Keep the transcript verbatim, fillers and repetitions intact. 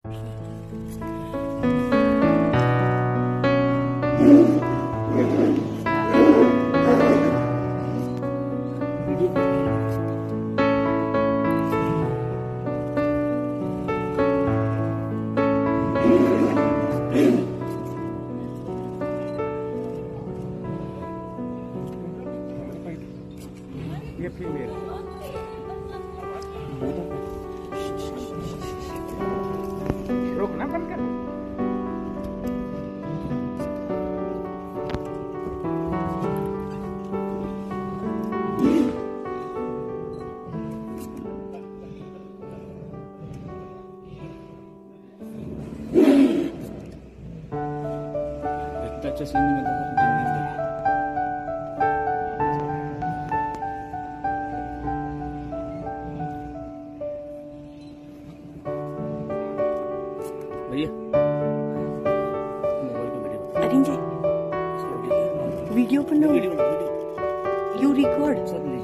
ये फीमेल रोकना बंद कर। इतना अच्छा सीन नहीं मिलता भैया। अरिंजे वीडियो बनो, यू रिकॉर्ड।